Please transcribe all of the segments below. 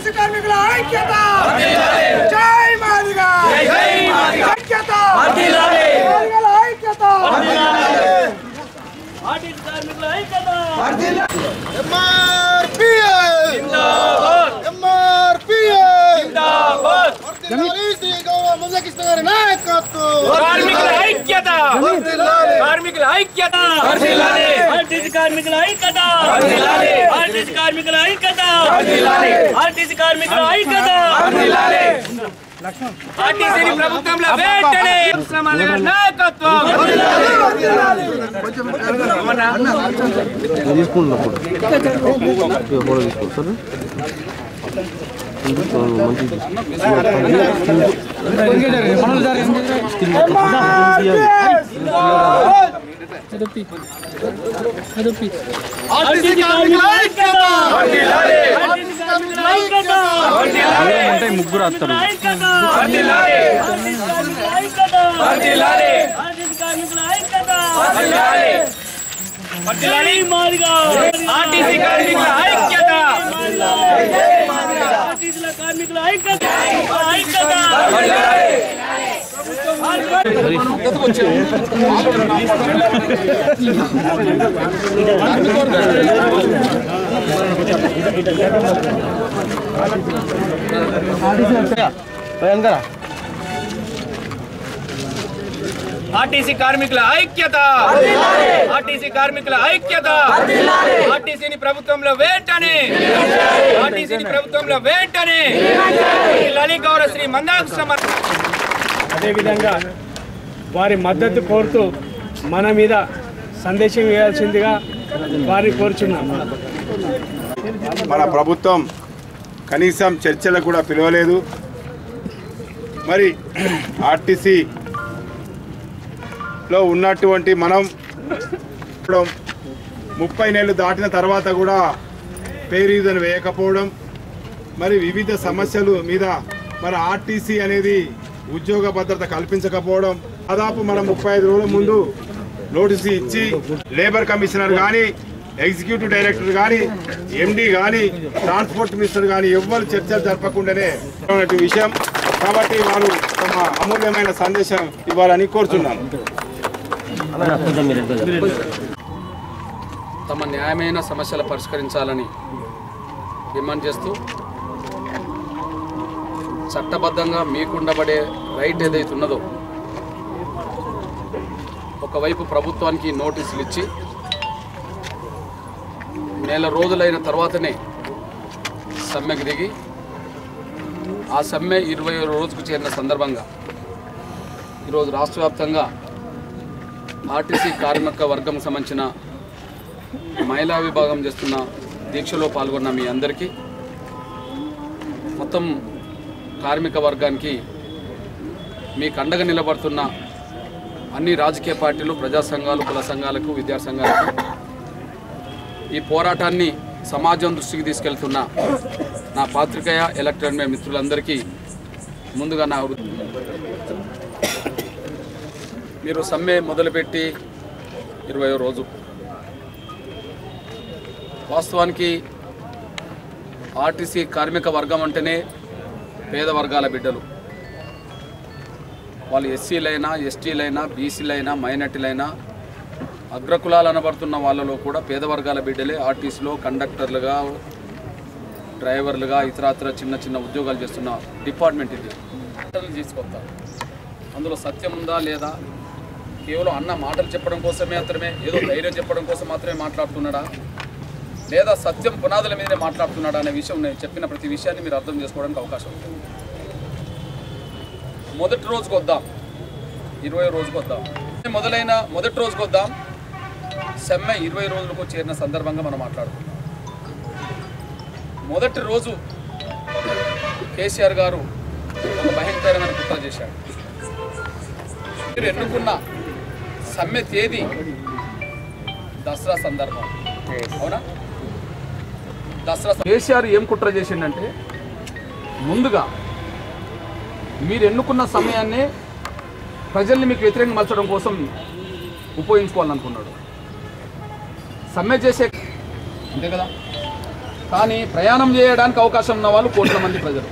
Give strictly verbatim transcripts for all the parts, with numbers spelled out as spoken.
RTC కార్మికుల ఐక్యత జై మాదిగా ఐక్యత కార్మికుల ఐక్యత ఆర్టీసీ కార్మికుల ఐక్యత ఎంఆర్పీఎల్ జిందాబాద్ ఎంఆర్పీఎల్ జిందాబాద్ శ్రీ గౌరవ మురళీకృష్ణ గారి నాయకత్వం కార్మికుల ఐక్యత కార్మికుల ఐక్యత ఆర్టీసీ కార్మికుల ఐక్యత ఆర్టీసీ కార్మికుల ఐక్యత ఆర్టీసీ కార్మికుల ఐక్యత ఆర్టీసీ ప్రభుత్వంలో వెంటనే నాయకత్వం ముగ్గురు వస్తారు ఆర్టీసీ కార్మికుల ఐక్యత ఆర్టీసీ కార్మికుల ఐక్యత ఐక్యత ఆర్టీసీ కార్మికుల ఐక్యత ఆర్టీసీ కార్మికుల ఐక్యత ఆర్టీసీని ప్రభుత్వంలో వెంటనే ఆర్టీసీని ప్రభుత్వంలో వెంటనే లలి గౌరవ శ్రీ మందాకృష్ణ అదేవిధంగా వారి మద్దతు కోరుతూ మన మీద సందేశం వేయాల్సిందిగా వారిని కోరుచున్నాం. మన ప్రభుత్వం కనీసం చర్చలకు కూడా పిలవలేదు. మరి ఆర్టీసీలో ఉన్నటువంటి మనం ముప్పై నెలలు దాటిన తర్వాత కూడా పే రీజన్ వేయకపోవడం, మరి వివిధ సమస్యలు మీద మరి ఆర్టీసీ అనేది ఉద్యోగ భద్రత కల్పించకపోవడం, దాదాపు మనం ముప్పై ఐదు రోజుల ముందు నోటీసు ఇచ్చి లేబర్ కమిషనర్ కానీ ఎగ్జిక్యూటివ్ డైరెక్టర్ కానీ ఎండీ కానీ ట్రాన్స్పోర్ట్ మినిస్టర్ కానీ ఎవ్వరు చర్చలు జరపకుండానే విషయం. కాబట్టి వారు తమ అమూల్యమైన సందేశం ఇవ్వాలని కోరుతున్నాను. తమ న్యాయమైన సమస్యలు పరిష్కరించాలని డిమాండ్ చేస్తూ చట్టబద్ధంగా మీకుండబడే రైట్ ఏదైతే ఉన్నదో ఒకవైపు ప్రభుత్వానికి నోటీసులు ఇచ్చి నెల రోజులైన తర్వాతనే సమ్మెకు దిగి ఆ సమ్మె ఇరవై రోజుకు చేరిన సందర్భంగా ఈరోజు రాష్ట్ర వ్యాప్తంగా ఆర్టీసీ కార్మిక వర్గం సంబంధించిన మహిళా విభాగం చేస్తున్న దీక్షలో పాల్గొన్న మీ అందరికీ, మొత్తం కార్మిక వర్గానికి మీకు అండగా నిలబడుతున్న అన్ని రాజకీయ పార్టీలు, ప్రజా సంఘాలు, కుల సంఘాలకు, విద్యా సంఘాలకు ఈ పోరాటాన్ని సమాజం దృష్టికి తీసుకెళ్తున్న నా పాత్రికేయ ఎలక్ట్రానిక్ మిత్రులందరికీ ముందుగా నా మీరు సమ్మె మొదలుపెట్టి ఇరవై రోజు వాస్తవానికి ఆర్టీసీ కార్మిక వర్గం అంటేనే పేద వర్గాల బిడ్డలు. వాళ్ళు ఎస్సీలైనా, ఎస్టీలైనా, బీసీలైనా, మైనార్టీలైనా, అగ్రకులాలు అనబడుతున్న వాళ్ళలో కూడా పేద వర్గాల బిడ్డలే ఆర్టీసీలో కండక్టర్లుగా, డ్రైవర్లుగా, ఇతరత్ర చిన్న చిన్న ఉద్యోగాలు చేస్తున్న డిపార్ట్మెంట్ ఇది. తీసుకొస్తారు. అందులో సత్యం ఉందా లేదా, కేవలం అన్న మాటలు చెప్పడం కోసమే మాత్రమే, ఏదో ధైర్యం చెప్పడం కోసం మాత్రమే మాట్లాడుతున్నాడా, లేదా సత్యం పునాదుల మీదనే మాట్లాడుతున్నాడా అనే విషయం నేను చెప్పిన ప్రతి విషయాన్ని మీరు అర్థం చేసుకోవడానికి అవకాశం ఉంటుంది. మొదటి రోజుకు వద్దాం, ఇరవై రోజుకు వద్దాం, మొదలైన మొదటి రోజుకు వద్దాం. సమ్మె ఇరవై రోజులకు చేరిన సందర్భంగా మనం మాట్లాడుకుందాం. మొదటి రోజు కేసీఆర్ గారు ఒక భయంకరమైన కుట్ర చేశాడు. మీరు ఎన్నుకున్న సమ్మె తేదీ దసరా సందర్భం, అవునా? దసరా కేసీఆర్ ఏం కుట్ర చేసిండంటే, ముందుగా మీరు ఎన్నుకున్న సమయాన్నే ప్రజల్ని మీకు వ్యతిరేకంగా మలచడం కోసం ఉపయోగించుకోవాలనుకున్నాడు. సమ్మె చేసే అంతే కదా, కానీ ప్రయాణం చేయడానికి అవకాశం ఉన్న వాళ్ళు కోట్ల మంది ప్రజలు.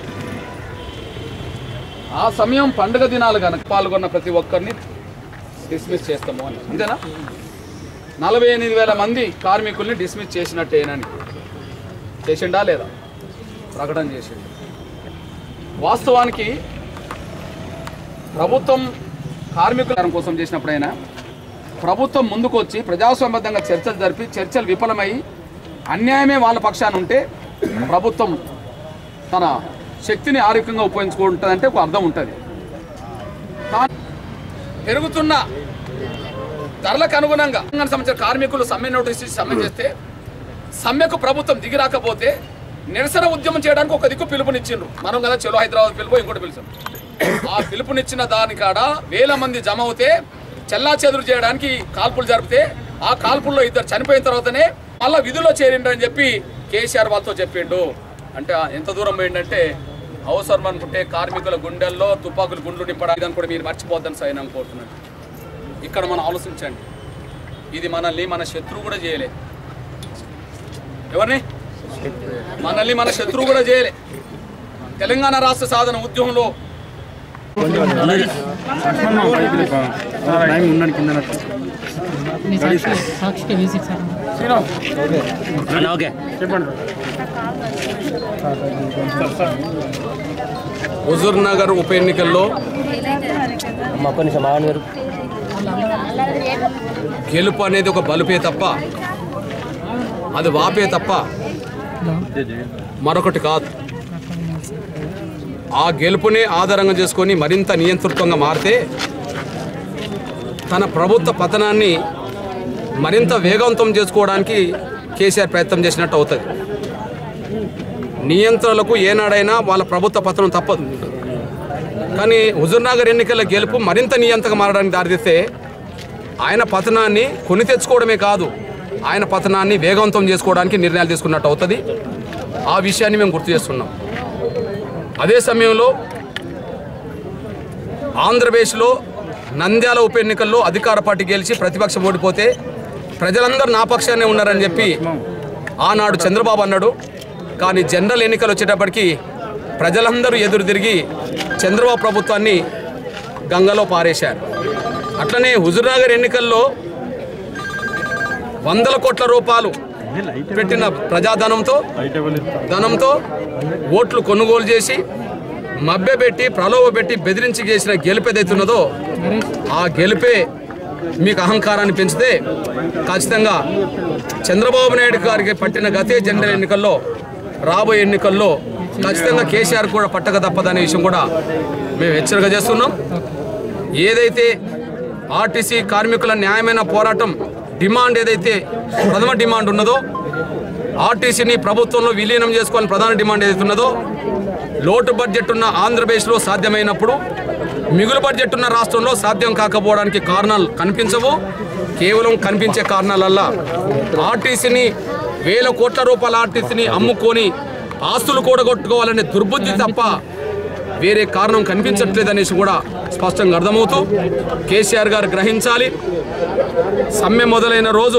ఆ సమయం పండుగ దినాలు కనుక పాల్గొన్న ప్రతి ఒక్కరిని డిస్మిస్ చేస్తాము అని, అంతేనా? నలభై ఎనిమిది వేల మంది కార్మికుల్ని డిస్మిస్ చేసినట్టేనని చేసిండా లేదా? ప్రకటన చేసిండు. వాస్తవానికి ప్రభుత్వం కార్మికుల కోసం చేసినప్పుడైనా ప్రభుత్వం ముందుకు వచ్చి ప్రజాస్వామ్యబద్ధంగా చర్చలు జరిపి చర్చలు విఫలమై అన్యాయమే వాళ్ళ పక్షాన ఉంటే ప్రభుత్వం తన శక్తిని ఆరోగ్యంగా ఉపయోగించుకుంటుందంటే ఒక అర్థం ఉంటుంది. కానీ పెరుగుతున్న ధరలకు అనుగుణంగా సంబంధించిన కార్మికులు సమ్మె నోటీస్ ఇచ్చి సమ్మె చేస్తే సమ్మెకు ప్రభుత్వం దిగి రాకపోతే నిరసన ఉద్యమం చేయడానికి ఒక దిక్కు పిలుపునిచ్చిండ్రు. మనం కదా చలో హైదరాబాద్ పిలుపు ఇంకోటి పిలుచాం. ఆ పిలుపునిచ్చిన దాని కాడ వేల మంది జమ అవుతే చెల్లా చెదురు చేయడానికి కాల్పులు జరిపితే ఆ కాల్పుల్లో ఇద్దరు చనిపోయిన తర్వాతనే మళ్ళీ విధుల్లో చేరిండ్రని చెప్పి కేసీఆర్ వాళ్ళతో చెప్పిండు. అంటే ఎంత దూరం పోయిందంటే అవసరం అనుకుంటే కార్మికుల గుండెల్లో తుపాకులు గుండ్లు నింపడానికి కూడా మీరు మర్చిపోద్దని సైన్ కోరుతున్నాను. ఇక్కడ మనం ఆలోచించండి, ఇది మనల్ని మన శత్రువు కూడా చేయలే. ఎవరిని? మనల్ని మన శత్రువు కూడా చేయలే. తెలంగాణ రాష్ట్ర సాధన ఉద్యమంలో హుజూర్ నగర్ ఉప ఎన్నికల్లో గెలుపు అనేది ఒక బలుపే తప్ప, అది వాపే తప్ప మరొకటి కాదు. ఆ గెలుపునే ఆధారంగా చేసుకొని మరింత నియంతృత్వంగా మారితే తన ప్రభుత్వ పతనాన్ని మరింత వేగవంతం చేసుకోవడానికి కేసీఆర్ ప్రయత్నం చేసినట్టు అవుతుంది. నియంత్రణలకు ఏనాడైనా వాళ్ళ ప్రభుత్వ పతనం తప్పదు. కానీ హుజూర్నగర్ ఎన్నికల గెలుపు మరింత నియంతగా మారడానికి దారితీస్తే ఆయన పతనాన్ని కొని తెచ్చుకోవడమే కాదు, ఆయన పతనాన్ని వేగవంతం చేసుకోవడానికి నిర్ణయాలు తీసుకున్నట్టు అవుతుంది. ఆ విషయాన్ని మేము గుర్తు చేస్తున్నాం. అదే సమయంలో ఆంధ్రప్రదేశ్లో నంద్యాల ఉప ఎన్నికల్లో అధికార పార్టీ గెలిచి ప్రతిపక్షం ఓడిపోతే ప్రజలందరూ నా పక్షానే ఉన్నారని చెప్పి ఆనాడు చంద్రబాబు అన్నాడు. కానీ జనరల్ ఎన్నికలు వచ్చేటప్పటికి ప్రజలందరూ ఎదురు తిరిగి చంద్రబాబు ప్రభుత్వాన్ని గంగలో పారేశారు. అట్లనే హుజూర్నగర్ ఎన్నికల్లో వందల కోట్ల రూపాయలు పెట్టిన ప్రజాధనంతో ధనంతో ఓట్లు కొనుగోలు చేసి మభ్యపెట్టి ప్రలోభపెట్టి బెదిరించి చేసిన గెలుపు ఏదైతున్నదో ఆ గెలుపే మీకు అహంకారాన్ని పెంచితే ఖచ్చితంగా చంద్రబాబు నాయుడు గారికి పట్టిన గతే జనరల్ ఎన్నికల్లో రాబోయే ఎన్నికల్లో ఖచ్చితంగా కేసీఆర్ కూడా పట్టక తప్పదనే విషయం కూడా మేము హెచ్చరిక చేస్తున్నాం. ఏదైతే ఆర్టీసీ కార్మికుల న్యాయమైన పోరాటం డిమాండ్ ఏదైతే ప్రథమ డిమాండ్ ఉన్నదో, ఆర్టీసీని ప్రభుత్వంలో విలీనం చేసుకోవాలని ప్రధాన డిమాండ్ ఏదైతే ఉన్నదో, లోటు బడ్జెట్ ఉన్న ఆంధ్రప్రదేశ్లో సాధ్యమైనప్పుడు మిగులు బడ్జెట్ ఉన్న రాష్ట్రంలో సాధ్యం కాకపోవడానికి కారణాలు కనిపించవు. కేవలం కనిపించే కారణాలల్లా ఆర్టీసీని వేల కోట్ల రూపాయల ఆర్టీసీని అమ్ముకొని ఆస్తులు కూడగొట్టుకోవాలనే దుర్బుద్ధి తప్ప వేరే కారణం కనిపించట్లేదనేసి కూడా స్పష్టంగా అర్థమవుతూ కేసీఆర్ గారు గ్రహించాలి. సమ్మె మొదలైన రోజు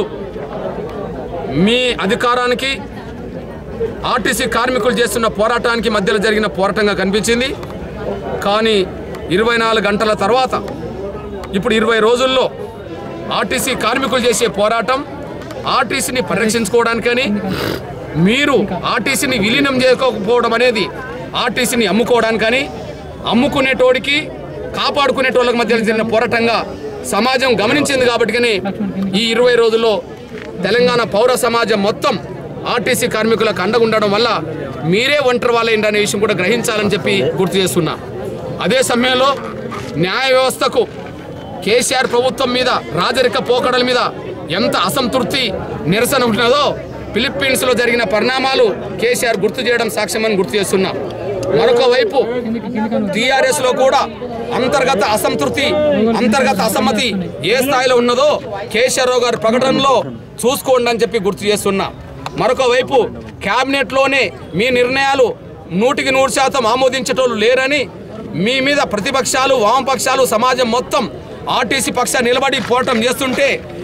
మీ అధికారానికి ఆర్టీసీ కార్మికులు చేస్తున్న పోరాటానికి మధ్యలో జరిగిన పోరాటంగా కనిపించింది. కానీ ఇరవై నాలుగు గంటల తర్వాత ఇప్పుడు ఇరవై రోజుల్లో ఆర్టీసీ కార్మికులు చేసే పోరాటం ఆర్టీసీని పరిరక్షించుకోవడానికని, మీరు ఆర్టీసీని విలీనం చేయకపోవడం అనేది ఆర్టీసీని అమ్ముకోవడానికని, అమ్ముకునేటోడికి కాపాడుకునేటోళ్ళకి మధ్య జరిగిన పోరాటంగా సమాజం గమనించింది. కాబట్టి ఈ ఇరవై రోజుల్లో తెలంగాణ పౌర సమాజం మొత్తం ఆర్టీసీ కార్మికులకు అండగా ఉండడం వల్ల మీరే ఒంటరి వాళ్ళేంటి అనే విషయం కూడా గ్రహించాలని చెప్పి గుర్తు చేస్తున్నా. అదే సమయంలో న్యాయ వ్యవస్థకు కేసీఆర్ ప్రభుత్వం మీద రాజరిక పోకడల మీద ఎంత అసంతృప్తి నిరసన ఉంటున్నదో ఫిలిప్పీన్స్లో జరిగిన పరిణామాలు కేసీఆర్ గుర్తు చేయడం సాక్ష్యమని గుర్తు చేస్తున్నా. మరొక వైపు టీఆర్ఎస్లో కూడా అంతర్గత అసంతృప్తి, అంతర్గత అసమ్మతి ఏ స్థాయిలో ఉన్నదో కేసీఆర్ గారి ప్రకటనలో చూసుకోండి అని చెప్పి గుర్తు చేస్తున్నా. మరొక వైపు క్యాబినెట్లోనే మీ నిర్ణయాలు నూటికి నూరు శాతం ఆమోదించేటోళ్ళు లేరని, మీ మీద ప్రతిపక్షాలు వామపక్షాలు సమాజం మొత్తం ఆర్టీసీ పక్షాన్ని నిలబడి పోరాటం చేస్తుంటే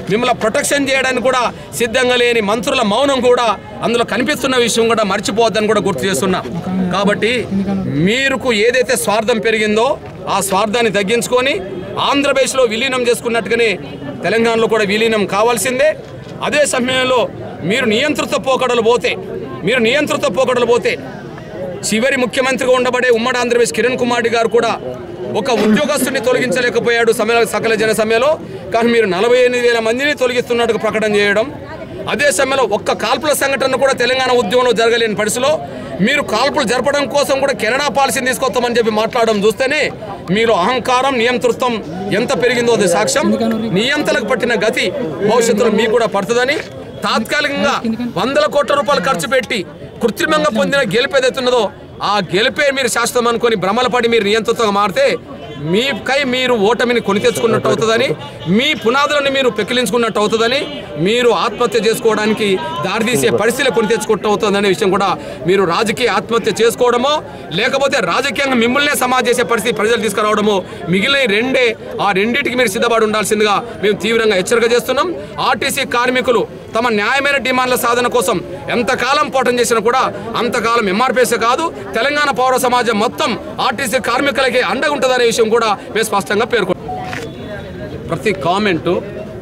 మిమ్మల్ని ప్రొటెక్షన్ చేయడానికి కూడా సిద్ధంగా లేని మంత్రుల మౌనం కూడా అందులో కనిపిస్తున్న విషయం కూడా మర్చిపోవద్దని కూడా గుర్తు చేస్తున్నా. కాబట్టి మీకు ఏదైతే స్వార్థం పెరిగిందో ఆ స్వార్థాన్ని తగ్గించుకొని ఆంధ్రప్రదేశ్లో విలీనం చేసుకున్నట్టుగానే తెలంగాణలో కూడా విలీనం కావాల్సిందే. అదే సమయంలో మీరు నియంత్రిత పోకడలు పోతే మీరు నియంత్రిత పోకడలు పోతే చివరి ముఖ్యమంత్రిగా ఉండబడే ఉమ్మడి ఆంధ్రప్రదేశ్ కిరణ్ కుమార్ రెడ్డి గారు కూడా ఒక ఉద్యోగస్తుని తొలగించలేకపోయాడు సమయ సకల జన సమ్మెలో. కానీ మీరు నలభై ఎనిమిది వేల మందిని తొలగిస్తున్నట్టుగా ప్రకటన చేయడం, అదే సమయంలో ఒక్క కాల్పుల సంఘటన కూడా తెలంగాణ ఉద్యమంలో జరగలేని పరిస్థితిలో మీరు కాల్పులు జరపడం కోసం కూడా కెనడా పాలసీని తీసుకొస్తామని చెప్పి మాట్లాడడం చూస్తేనే మీరు అహంకారం నియంతృత్వం ఎంత పెరిగిందో అది సాక్ష్యం. నియంతలకు పట్టిన గతి భవిష్యత్తులో మీకు కూడా పడుతుందని, తాత్కాలికంగా వందల కోట్ల రూపాయలు ఖర్చు పెట్టి కృత్రిమంగా పొందిన గెలుపు ఏదైతున్నదో ఆ గెలిపే మీరు శాశ్వతం అనుకొని భ్రమలపడి మీరు నియంత్రితంగా మారితే మీకై మీరు ఓటమిని కొని తెచ్చుకున్నట్టు అవుతుందని, మీ పునాదులను మీరు పెకిలించుకున్నట్టు అవుతుందని, మీరు ఆత్మహత్య చేసుకోవడానికి దారితీసే పరిస్థితులు కొని తెచ్చుకుంటూ అవుతుందనే విషయం కూడా మీరు రాజకీయ ఆత్మహత్య చేసుకోవడమో లేకపోతే రాజకీయంగా మిమ్మల్నే సమాజ చేసే పరిస్థితి ప్రజలు తీసుకురావడమో మిగిలిన రెండే. ఆ రెండింటికి మీరు సిద్ధపడి ఉండాల్సిందిగా మేము తీవ్రంగా హెచ్చరిక చేస్తున్నాం. ఆర్టీసీ కార్మికులు తమ న్యాయమైన డిమాండ్ల సాధన కోసం ఎంతకాలం పోరాటం చేసినా కూడా అంతకాలం ఎంఆర్పీఎస్ కాదు తెలంగాణ పౌర సమాజం మొత్తం ఆర్టీసీ కార్మికులకి అండగా ఉంటుందనే విషయం కూడా మేము స్పష్టంగా పేర్కొంటాం. ప్రతి కామెంటు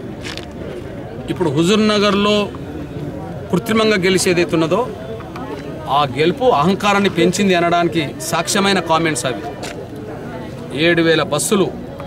ఇప్పుడు హుజూర్ నగర్లో కృత్రిమంగా గెలిచేదైతున్నదో ఆ గెలుపు అహంకారాన్ని పెంచింది అనడానికి సాక్ష్యమైన కామెంట్స్ అవి. ఏడు వేల బస్సులు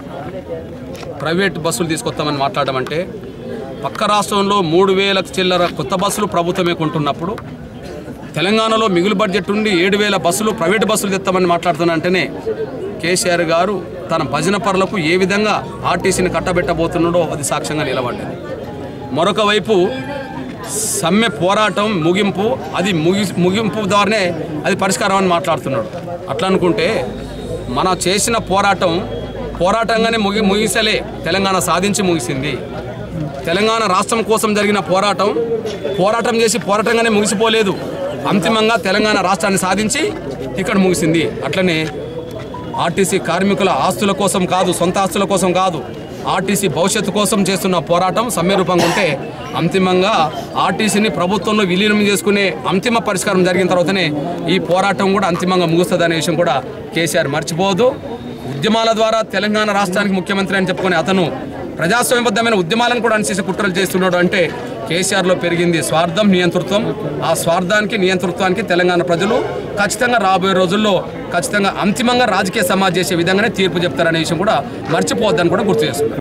ప్రైవేట్ బస్సులు తీసుకొస్తామని మాట్లాడడం అంటే పక్క రాష్ట్రంలో మూడు వేల చిల్లర కొత్త బస్సులు ప్రభుత్వమే కొంటున్నప్పుడు తెలంగాణలో మిగులు బడ్జెట్ ఉండి ఏడు వేల బస్సులు ప్రైవేట్ బస్సులు తెస్తామని మాట్లాడుతున్నంటేనే కేసీఆర్ గారు తన భజన పరులకు ఏ విధంగా ఆర్టీసీని కట్టబెట్టబోతున్నాడో అది సాక్ష్యంగా నిలబడ్డది. మరొక వైపు సమ్మె పోరాటం ముగింపు అది ముగి ముగింపు ద్వారానే అది పరిష్కారం అని మాట్లాడుతున్నాడు. అట్లా అనుకుంటే మన చేసిన పోరాటం పోరాటంగానే ముగి ముగిసలే తెలంగాణ సాధించి ముగిసింది. తెలంగాణ రాష్ట్రం కోసం జరిగిన పోరాటం పోరాటం చేసి పోరాటంగానే ముగిసిపోలేదు. అంతిమంగా తెలంగాణ రాష్ట్రాన్ని సాధించి ఇక్కడ ముగిసింది. అట్లనే ఆర్టీసీ కార్మికుల ఆస్తుల కోసం కాదు, సొంత ఆస్తుల కోసం కాదు, ఆర్టీసీ భవిష్యత్తు కోసం చేస్తున్న పోరాటం సమ్మె రూపంగా ఉంటే అంతిమంగా ఆర్టీసీని ప్రభుత్వంలో విలీనం చేసుకునే అంతిమ పరిష్కారం జరిగిన తర్వాతనే ఈ పోరాటం కూడా అంతిమంగా ముగుస్తుంది అనే విషయం కూడా కేసీఆర్ మర్చిపోవద్దు. ఉద్యమాల ద్వారా తెలంగాణ రాష్ట్రానికి ముఖ్యమంత్రి అని చెప్పుకునే అతను ప్రజాస్వామ్యబద్ధమైన ఉద్యమాలను కూడా అనుసరించి కుట్రలు చేస్తున్నాడు అంటే కేసీఆర్లో పెరిగింది స్వార్థం, నియంతృత్వం. ఆ స్వార్థానికి నియంతృత్వానికి తెలంగాణ ప్రజలు ఖచ్చితంగా రాబోయే రోజుల్లో ఖచ్చితంగా అంతిమంగా రాజకీయ సమాజం చేసే విధంగానే తీర్పు చెప్తారనే విషయం కూడా మర్చిపోవద్దని కూడా గుర్తు చేస్తున్నారు.